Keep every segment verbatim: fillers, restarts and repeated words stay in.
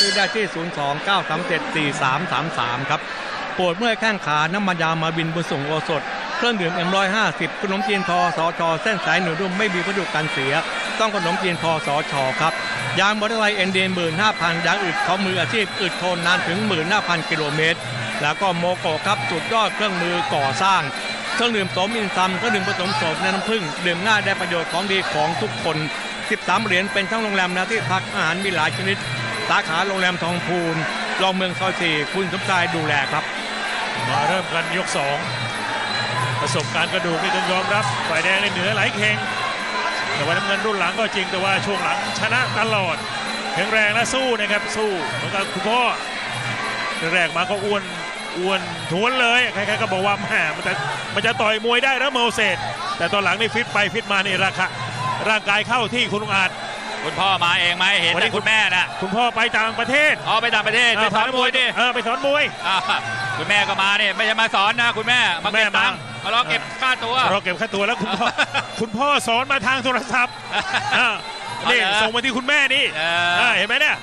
ซื้อได้ที่ ศูนย์ สอง เก้า สาม เจ็ด สี่ สาม สาม สาม ครับปวดเมื่อยแข้งขาน้ำมันยามาบินบุญส่งโอสถเครื่องดื่มเอ็มร้อยห้าสิบขนมจีนทอสอชอเส้นสายหนูรุ่มไม่มีวัตถุกันเสียต้องขนมจีนทอสอชอครับยางมอเตอร์ไซค์เอ็นเดนหมื่นห้าพันยางอึดเขามืออาชีพอึดทนนานถึงหมื่นห้าพันกิโลเมตรแล้วก็โมโกครับสุดยอดเครื่องมือก่อสร้างเครื่องดื่มโสมอินซัมเครื่องดื่มผสมโสมในน้ำผึ้งดื่มง่ายได้ประโยชน์ของดีของทุกคนสิบสามเหรียญเป็นทั้งโรงแรมนะที่พักอาหารมีหลายชนิดสาขาโรงแรมทองพูนรองเมืองซอยสี่คุณสมชายดูแลครับมาเริ่มกันยกสองประสบการณ์กระดูกนี่ต้องยอมรับฝ่ายแดงในเหนือหลายเข่งแต่ว่าน้ำเงินรุ่นหลังก็จริงแต่ว่าช่วงหลังชนะตลอดแข็งแรงและสู้นะครับสู้เหมือนกับคุณพ่อแรกมาก็อ้วนอ้วนทวนเลยใครๆก็บอกว่าแหมมันจะมันจะต่อยมวยได้นะโมเสสแต่ตอนหลังนี่ฟิตไปฟิตมานี่ราคาร่างกายเข้าที่คุณลุงอาจคุณพ่อมาเองไหมเห็นแต่คุณแม่นะคุณพ่อไปต่างประเทศอ๋อไปต่างประเทศไปสอนมวยดิเออไปสอนมวยคุณแม่ก็มาเนี่ยไม่ใช่มาสอนนะคุณแม่มาเก็บตังค์มารอเก็บค่าตัวรอเก็บค่าตัวแล้วคุณพ่อคุณพ่อสอนมาทางโทรศัพท์นี่ส่งมาที่คุณแม่นี่เห็นไหมเนี่ย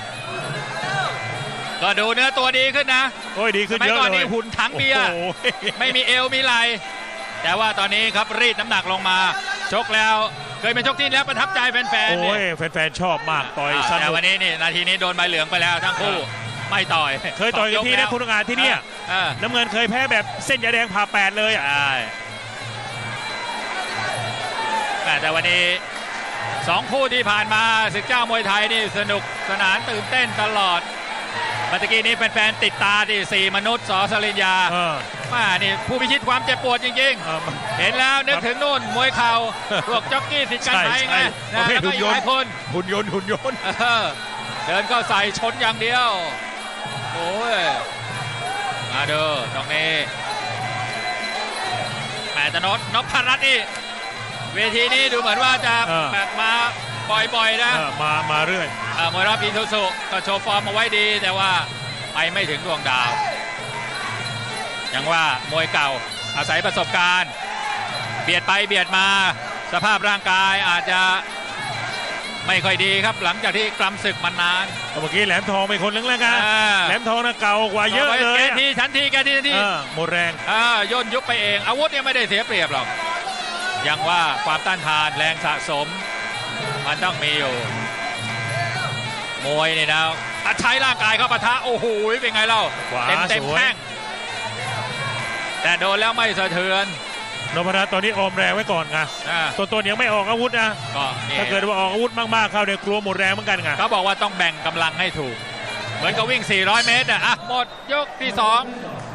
ก็ดูเนื้อตัวดีขึ้นนะโอ้ยดีขึ้นเยอะเลยไม่ก่อนนี้หุ่นทั้งเบียร์ไม่มีเอวมีไหล่แต่ว่าตอนนี้ครับรีดน้ำหนักลงมาชกแล้วเคยเป็นชกที่แล้วประทับใจแฟนๆโอ้ยแฟนๆชอบมากต่อยสนุกแต่วันนี้นี่นาทีนี้โดนใบเหลืองไปแล้วทั้งคู่ไม่ต่อยเคยต่อยกันทีนะคุณงานที่นี่น้ำเงินเคยแพ้แบบเส้นยาแดงผ่าแปดเลยใช่แต่วันนี้สองคู่ที่ผ่านมาศึกเจ้ามวยไทยนี่สนุกสนานตื่นเต้นตลอดเมื่อกี้นี้แฟนๆติดตาที่สี่มนุษย์สอสริญญามานี่ผู้พิชิตความเจ็บปวดจริงๆเห็นแล้วนึกถึงนู่นมวยเข่าพวกจ็อกกี้สิทธิ์กันไทยไงนะแล้วก็อีกหลายคนหุ่นยนต์หุ่นยนต์เดินก็ใส่ชนอย่างเดียวโอ้ยมาดูตรงนี้แหมแต่นพนพรัตน์นี่เวทีนี้ดูเหมือนว่าจะแบบมาบ่อยๆนะมามาเรื่อยมวยรอบอินทุสุก็โชว์ฟอร์มมาไว้ดีแต่ว่าไปไม่ถึงดวงดาวอย่างว่ามวยเก่าอาศัยประสบการณ์เบียดไปเบียดมาสภาพร่างกายอาจจะไม่ค่อยดีครับหลังจากที่กรำศึกมานานเมื่อกี้แหลมทองเป็นคนนึงแล้วกันแหลมทองน่ะเก่ากว่าเยอะเลยแกทีฉันทีแกทีทีหมดแรงย่นยุบไปเองอาวุธยังไม่ได้เสียเปรียบหรอกยังว่าความต้านทานแรงสะสมมันต้องมีอยู่มวยนี่นะใช้ร่างกายเข้าปะทะโอ้โหเป็นไงเล่าเต็มเต็มแข้งแต่โดนแล้วไม่สะเทือนนพรัตน์ตอนนี้ออมแรงไว้ก่อนไงตัวต้นยังไม่ออกอาวุธนะถ้าเกิดว่าออกอาวุธมากๆเข้าเดี๋ยวกลัวหมดแรงเหมือนกันไงเขาบอกว่าต้องแบ่งกำลังให้ถูกเหมือนกับวิ่งสี่ร้อยเมตรอ่ะหมดยกที่สอง